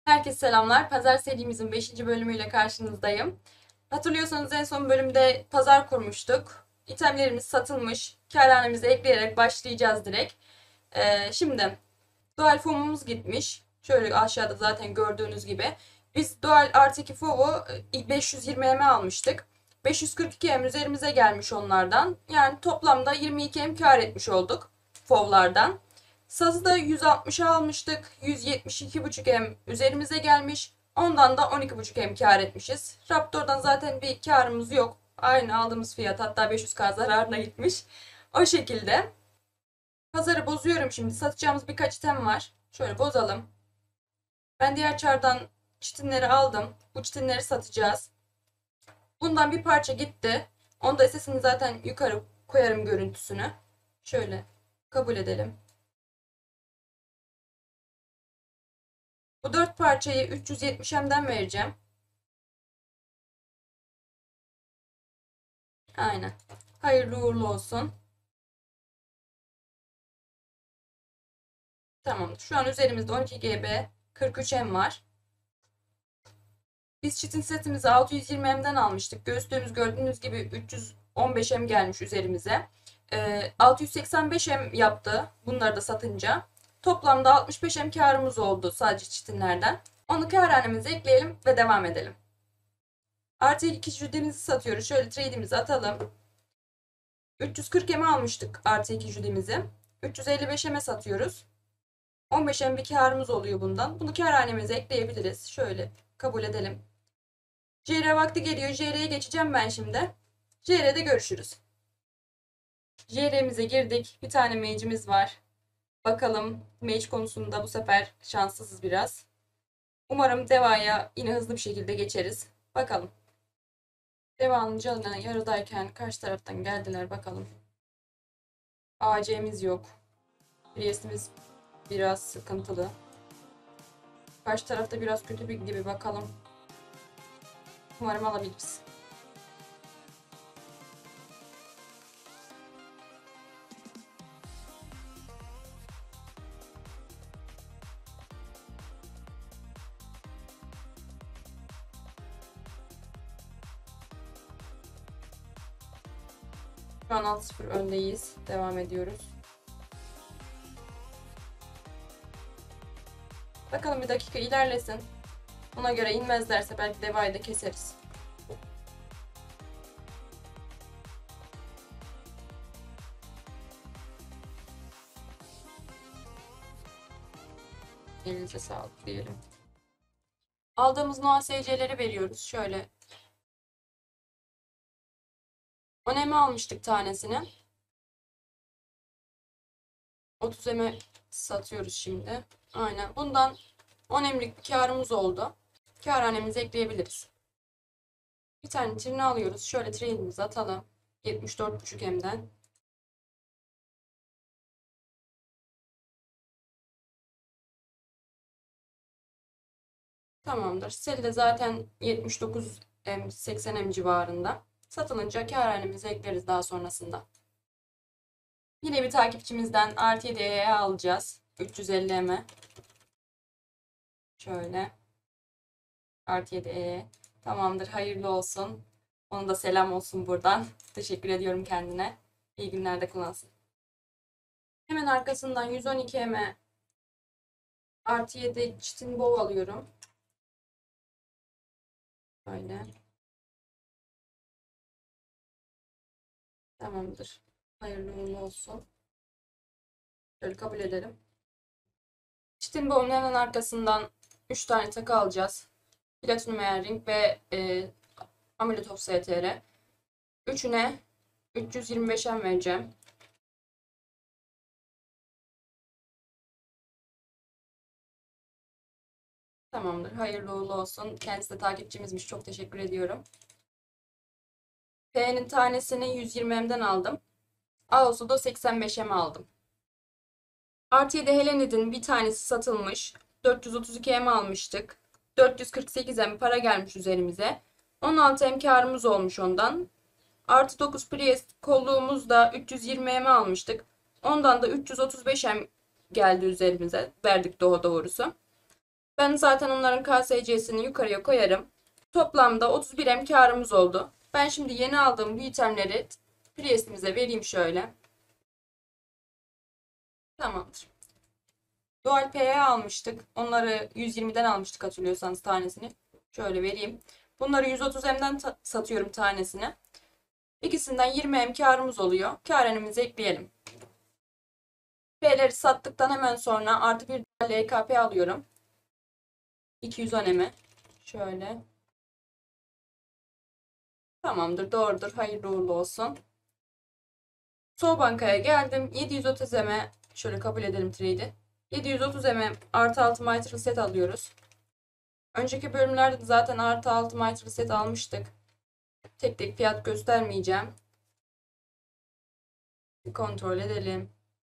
Herkese selamlar. Pazar serimizin 5. bölümüyle karşınızdayım. Hatırlıyorsanız en son bölümde pazar kurmuştuk. İtemlerimiz satılmış. Kârhanemize ekleyerek başlayacağız direkt. Şimdi doğal fomumuz gitmiş. Şöyle aşağıda zaten gördüğünüz gibi. Biz doğal artı 2 fovu 520M almıştık. 542M üzerimize gelmiş onlardan. Yani toplamda 22M kar etmiş olduk fovlardan. Sazı da 160'a almıştık. 172,5M üzerimize gelmiş. Ondan da 12,5M kar etmişiz. Raptor'dan zaten bir karımız yok. Aynı aldığımız fiyat, hatta 500K zararına gitmiş. O şekilde. Pazarı bozuyorum şimdi. Satacağımız birkaç item var. Şöyle bozalım. Ben diğer çardan çitinleri aldım. Bu çitinleri satacağız. Bundan bir parça gitti. Onda sesini zaten yukarı koyarım, görüntüsünü. Şöyle kabul edelim. Bu 4 parçayı 370M'den vereceğim. Aynen. Hayırlı uğurlu olsun. Tamamdır. Şu an üzerimizde 12 GB 43M var. Biz çitin setimizi 620M'den almıştık. Göğüslüğümüz gördüğünüz gibi 315M gelmiş üzerimize. 685M yaptı bunları da satınca. Toplamda 65M karımız oldu sadece çitinlerden. Onu kârhanemize ekleyelim ve devam edelim. Artı 2 jüdemizi satıyoruz. Şöyle trade'imizi atalım. 340M'e almıştık artı 2 jüdemizi. 355M'e satıyoruz. 15M bir karımız oluyor bundan. Bunu kârhanemize ekleyebiliriz. Şöyle kabul edelim. JR vakti geliyor. JR'ye geçeceğim ben şimdi. JR'de görüşürüz. JR'mize girdik. Bir tane mage'imiz var. Bakalım, mage konusunda bu sefer şanssızız biraz. Umarım Deva'ya yine hızlı bir şekilde geçeriz. Bakalım. Deva'nın canına yarıdayken karşı taraftan geldiler, bakalım. AC'miz yok. Priest'imiz biraz sıkıntılı. Karşı tarafta biraz kötü bir gibi, bakalım. Umarım alabiliriz. Şu an 6-0 öndeyiz. Devam ediyoruz. Bakalım, bir dakika ilerlesin. Ona göre inmezlerse belki Deva'yı da keseriz. Elinize sağlık diyelim. Aldığımız Noah SC'leri veriyoruz. Şöyle 10M almıştık tanesini. 30M'e satıyoruz şimdi. Aynen. Bundan 10M'lik bir karımız oldu. Kârhanemize ekleyebiliriz. Bir tane trini alıyoruz. Şöyle trade'imizi atalım. 74,5M'den. Tamamdır. Sel de zaten 79M, 80M civarında. Satılınca kârhanemize ekleriz daha sonrasında. Yine bir takipçimizden artı 7'ye alacağız. 350M. Şöyle. Artı 7'ye. Tamamdır. Hayırlı olsun. Ona da selam olsun buradan. Teşekkür ediyorum kendine. İyi günlerde kullansın. Hemen arkasından 112M artı 7 çitin bow alıyorum. Böyle. Tamamdır. Hayırlı uğurlu olsun. Şöyle kabul edelim. Çitin bow'un hemen arkasından 3 tane takı alacağız. Platinum Earring ve Amulet of STR. Üçüne 325M vereceğim. Tamamdır. Hayırlı uğurlu olsun. Kendisi de takipçimizmiş. Çok teşekkür ediyorum. P'nin tanesini 120M'den aldım. Ağustos'ta 85M aldım. Artı 7 Helenid'in bir tanesi satılmış. 432M almıştık. 448M para gelmiş üzerimize. 16M karımız olmuş ondan. Artı 9 Priest kolluğumuz da 320M almıştık. Ondan da 335M geldi üzerimize. Verdik daha doğrusu. Ben zaten onların KSC'sini yukarıya koyarım. Toplamda 31 M karımız oldu. Ben şimdi yeni aldığım bu itemleri Priest'imize vereyim şöyle. Tamamdır. Dual P'ye almıştık. Onları 120'den almıştık hatırlıyorsanız tanesini. Şöyle vereyim. Bunları 130 M'den satıyorum tanesini. İkisinden 20 M karımız oluyor. Kârenimizi ekleyelim. P'leri sattıktan hemen sonra artı bir LKP alıyorum. 210 M'e. Şöyle. Tamamdır, doğrudur. Hayırlı uğurlu olsun. Sol bankaya geldim. 730 M'e şöyle kabul edelim trade'i. 730 M'e artı 6 mitral set alıyoruz. Önceki bölümlerde de zaten artı 6 mitral set almıştık. Tek tek fiyat göstermeyeceğim. Bir kontrol edelim.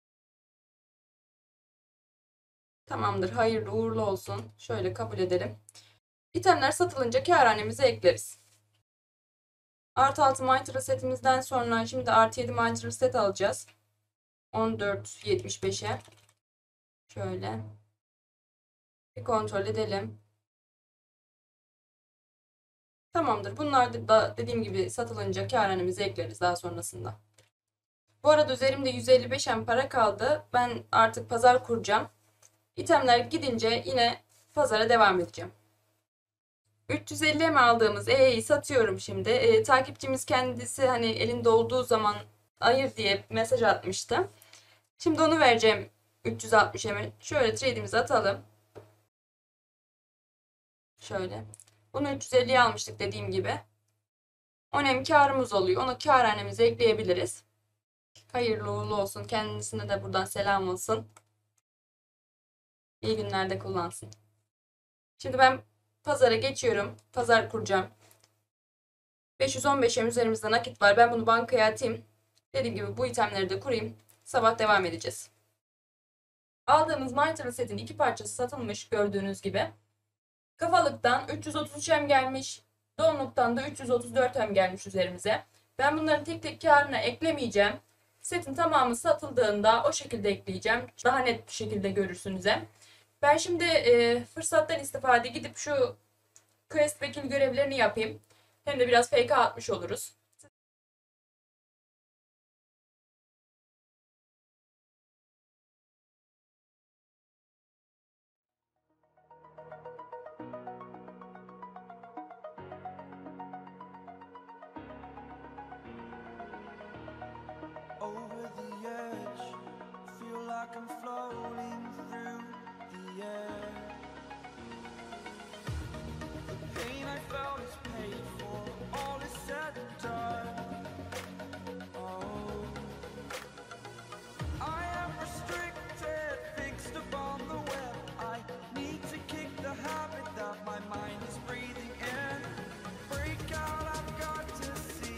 Tamamdır. Hayırlı uğurlu olsun. Şöyle kabul edelim. İtemler satılınca kârhanemize ekleriz. Artı 6 mitral setimizden sonra şimdi artı 7 mitral set alacağız. 14.75'e. Şöyle. Bir kontrol edelim. Tamamdır. Bunlar da dediğim gibi satılınca kârhanemize ekleriz daha sonrasında. Bu arada üzerimde 155 M para kaldı. Ben artık pazar kuracağım. İtemler gidince yine pazara devam edeceğim. 350 M aldığımız E'yi satıyorum şimdi. Takipçimiz kendisi hani elinde olduğu zaman ayır diye mesaj atmıştı. Şimdi onu vereceğim 360 M'e. Şöyle trade'imizi atalım. Şöyle. Bunu 350'ye almıştık dediğim gibi. 10 M karımız oluyor. Onu kârhanemize ekleyebiliriz. Hayırlı uğurlu olsun. Kendisine de buradan selam olsun. İyi günlerde kullansın. Şimdi ben pazara geçiyorum. Pazar kuracağım. 515 M üzerimizde nakit var. Ben bunu bankaya atayım. Dediğim gibi bu itemleri de kurayım. Sabah devam edeceğiz. Aldığımız mitral setin iki parçası satılmış gördüğünüz gibi. Kafalıktan 333 M gelmiş. Donluktan da 334 M gelmiş üzerimize. Ben bunların tek tek karına eklemeyeceğim. Setin tamamı satıldığında o şekilde ekleyeceğim. Daha net bir şekilde görürsünüz hem. Ben şimdi fırsattan istifade gidip şu quest vekil görevlerini yapayım. Hem de biraz FK atmış oluruz. Over the edge, feel like I'm floating through the air. The pain I felt is paid for, all is said and done. Oh, I am restricted, fixed upon the web. I need to kick the habit that my mind is breathing in. Break out, I've got to see.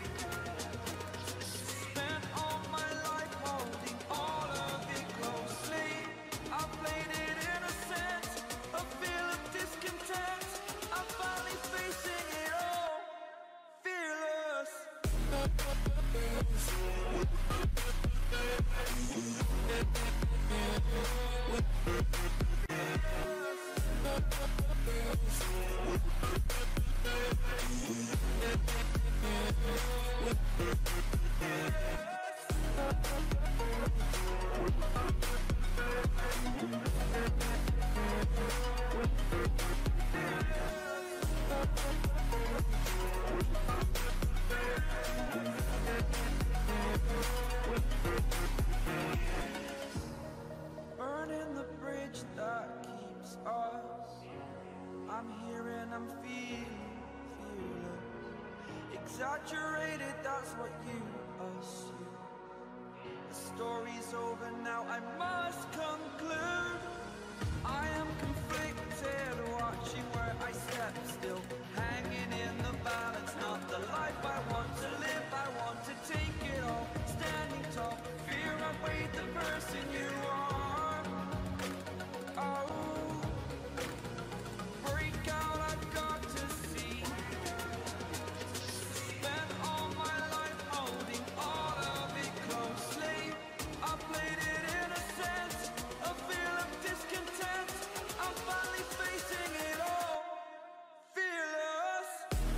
Spent all my life holding all of it closely. I played it innocent, a feel of discontent. I'm finally facing it all, fearless. Burning the bridge that keeps us. I'm here and I'm feeling fearless. Exaggerated, that's what you assume. The story's over now, I must conclude. I am conflicted, watching where I step still, hanging in the balance. Not the life I want to live, I want to take it all. Standing tall, fear I weighed the person you are. Oh, break out, I've got to see. Spent all my life holding all of it closely. I played it innocent, a feel of discontent. I'm finally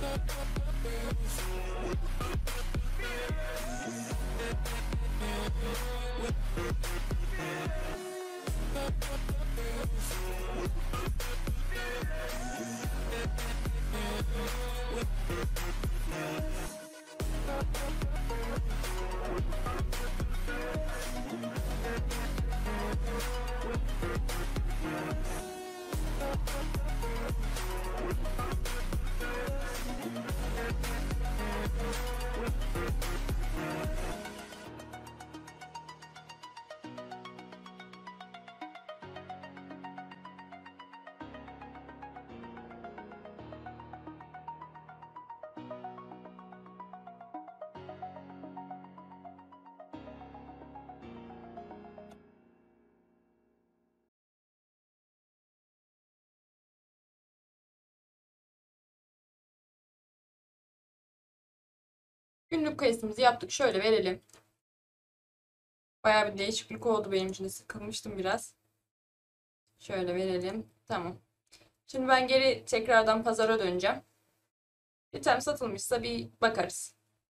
Günlük kayısımızı yaptık. Şöyle verelim. Bayağı bir değişiklik oldu benim için de, sıkılmıştım biraz. Şöyle verelim. Tamam. Şimdi ben geri tekrardan pazara döneceğim. İtem satılmışsa bir bakarız.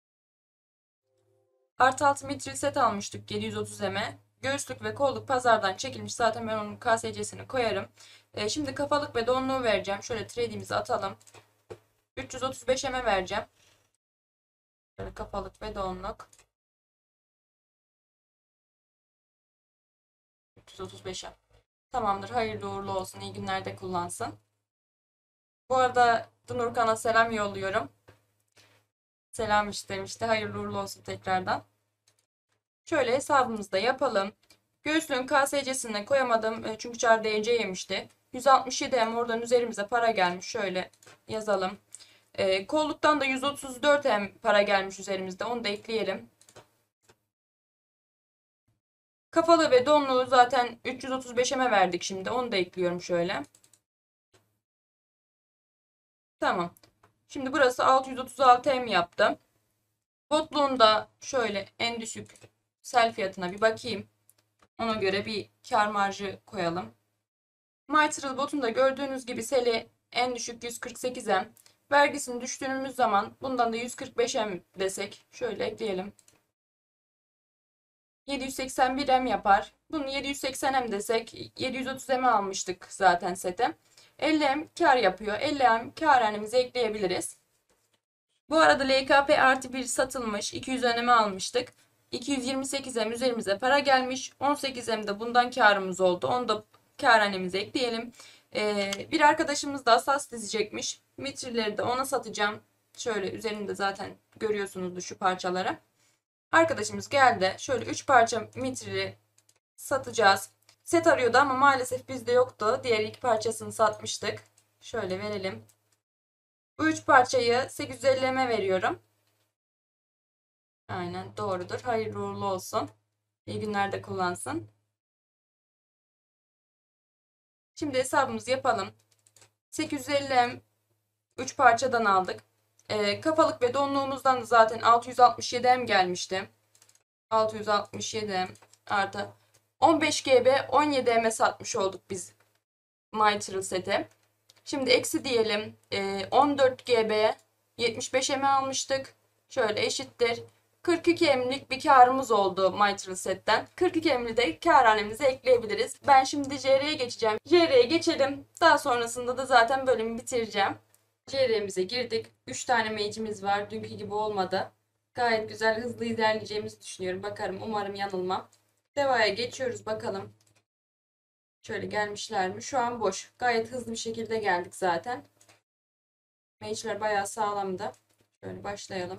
Artı 6 mitril set almıştık 730 m. Göğüslük ve kolluk pazardan çekilmiş. Zaten ben onun KSC'sini koyarım. Şimdi kafalık ve donluğu vereceğim. Şöyle trade'imizi atalım. 335 m vereceğim. Şöyle kafalık ve donluk. 335 m. Tamamdır. Hayırlı uğurlu olsun. İyi günlerde kullansın. Bu arada Nurkan'a selam yolluyorum. Selam istemişti. Hayırlı uğurlu olsun tekrardan. Şöyle hesabımızı da yapalım. Göğüslüğün KSC'sine koyamadım. Çünkü çar DC yemişti. 167 M oradan üzerimize para gelmiş. Şöyle yazalım. Kolluktan da 134 M para gelmiş üzerimizde. Onu da ekleyelim. Kafalı ve donluğu zaten 335 M'e verdik şimdi. Onu da ekliyorum şöyle. Tamam. Şimdi burası 636 M yaptı. Botluğunda şöyle en düşük sell fiyatına bir bakayım. Ona göre bir kar marjı koyalım. MyTrail botunda gördüğünüz gibi seli en düşük 148 M. Vergisini düştüğümüz zaman bundan da 145 M desek. Şöyle ekleyelim. 781 M yapar. Bunu 780 M desek 730 M almıştık zaten sete. 50 M kar yapıyor. 50 M kar hanemize ekleyebiliriz. Bu arada LKP artı 1 satılmış. 200 öneme almıştık. 228 M üzerimize para gelmiş. 18 M de bundan karımız oldu. Onu da kar hanemize ekleyelim. Bir arkadaşımız da asas dizecekmiş. Mitrilleri de ona satacağım. Şöyle üzerinde zaten görüyorsunuzdur şu parçaları. Arkadaşımız geldi. Şöyle 3 parça mitrili satacağız. Set arıyordu ama maalesef bizde yoktu. Diğer 2 parçasını satmıştık. Şöyle verelim. Bu 3 parçayı 850 M veriyorum. Aynen doğrudur. Hayırlı uğurlu olsun. İyi günlerde kullansın. Şimdi hesabımızı yapalım. 850 M 3 parçadan aldık. Kafalık ve donluğumuzdan da zaten 667 M gelmişti. 667 M artı 15 GB 17 M'e satmış olduk biz MyTrail seti. Şimdi eksi diyelim. 14 GB 75 M almıştık. Şöyle eşittir. 42 M'lik bir karımız oldu MyTrail setten. 42 M'i de kar hanemize ekleyebiliriz. Ben şimdi JR'ye geçeceğim. JR'ye geçelim. Daha sonrasında da zaten bölümü bitireceğim. JR'mize girdik. 3 tane mage'imiz var. Dünkü gibi olmadı. Gayet güzel, hızlı ilerleyeceğimizi düşünüyorum. Bakarım, umarım yanılmam. Deva'ya geçiyoruz bakalım. Şöyle gelmişler mi? Şu an boş. Gayet hızlı bir şekilde geldik zaten. Mage'ler bayağı sağlamdı. Şöyle başlayalım.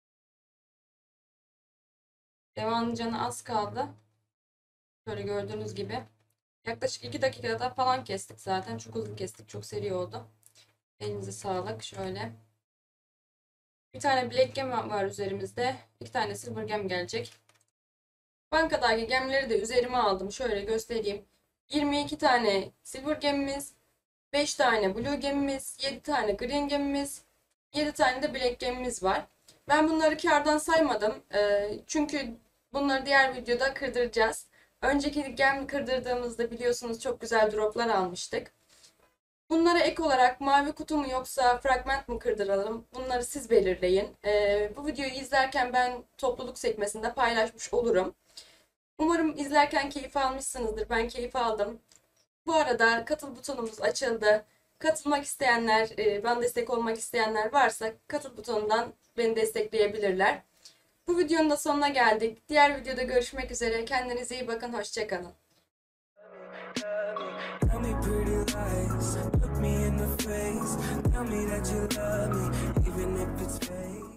Deva'nın canı az kaldı. Şöyle gördüğünüz gibi. Yaklaşık 2 dakikada falan kestik zaten. Çok hızlı kestik. Çok seri oldu. Elinize sağlık. Şöyle. Bir tane Black Gem var üzerimizde. 2 tane Silver Gem gelecek. Bankadaki gemleri de üzerime aldım. Şöyle göstereyim. 22 tane Silver Gemimiz, 5 tane Blue Gemimiz, 7 tane Green Gemimiz, 7 tane de Black Gemimiz var. Ben bunları kardan saymadım. Çünkü bunları diğer videoda kırdıracağız. Önceki gem kırdırdığımızda biliyorsunuz çok güzel droplar almıştık. Bunlara ek olarak mavi kutu mu yoksa fragment mı kırdıralım? Bunları siz belirleyin. Bu videoyu izlerken ben topluluk sekmesinde paylaşmış olurum. Umarım izlerken keyif almışsınızdır. Ben keyif aldım. Bu arada katıl butonumuz açıldı. Katılmak isteyenler, bana destek olmak isteyenler varsa katıl butonundan beni destekleyebilirler. Bu videonun da sonuna geldik. Diğer videoda görüşmek üzere. Kendinize iyi bakın. Hoşça kalın. Tell me pretty lies, look me in the face. Tell me that you love me, even if it's fake.